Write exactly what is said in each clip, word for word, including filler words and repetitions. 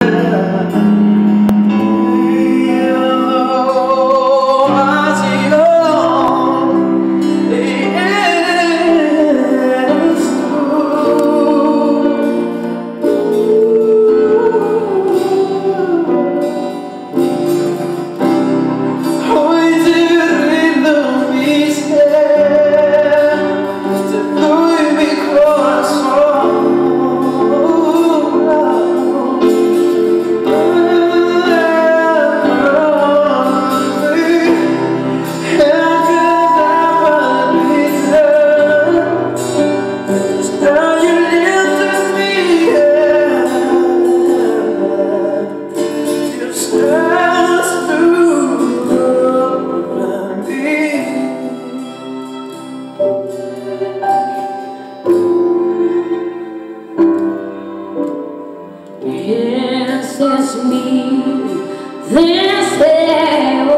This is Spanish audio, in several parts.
This is me, this is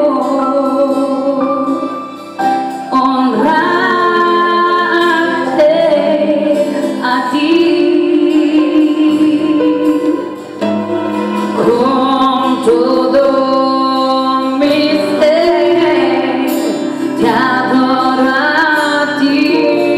honrarte a ti con todo mi ser, te adoro a ti.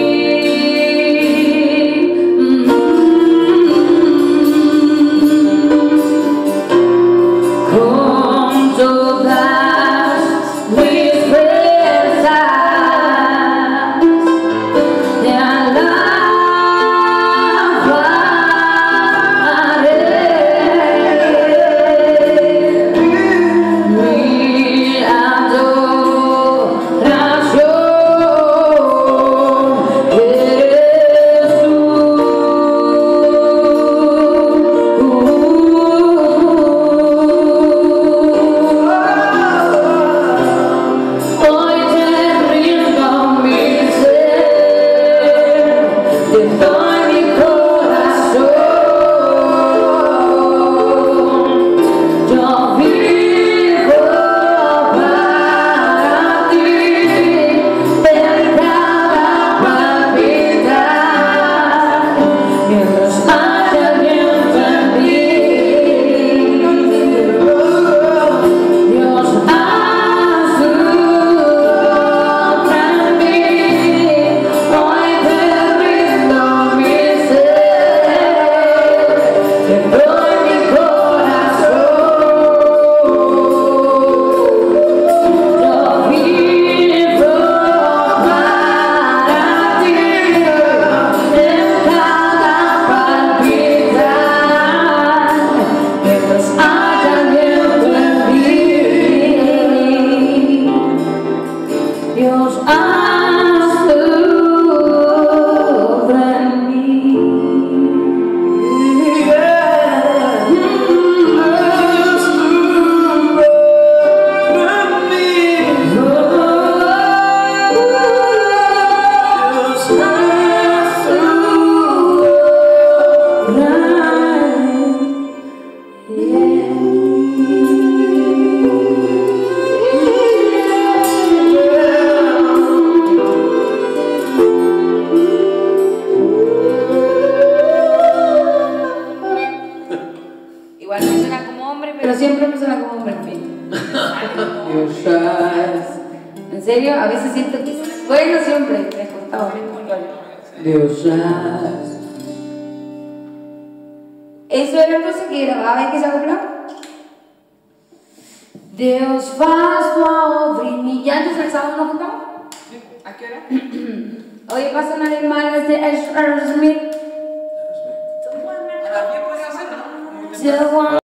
Dios haz tu obra en mí. Yeah. Haz tu obra en mí. Oh, Dios haz tu obra en mí. Igual me suena como hombre, pero siempre me suena como hombre, en fin. En serio, a veces siento que es bueno siempre, me he costado. Dios. Eso era la cosa que grababa y que se acopló. Deus faz tua obra em mim. ¿Ya antes del sábado nos juntamos? Sí. ¿A qué hora? Hoy pasan a las malas de Aerosmith. ¿A las diez podría hacerlo?